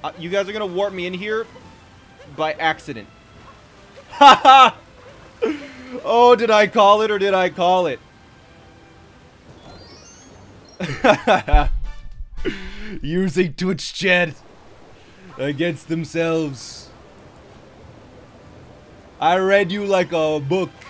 You guys are gonna warp me in here by accident. Haha! Oh, did I call it or did I call it? Using Twitch chat against themselves. I read you like a book.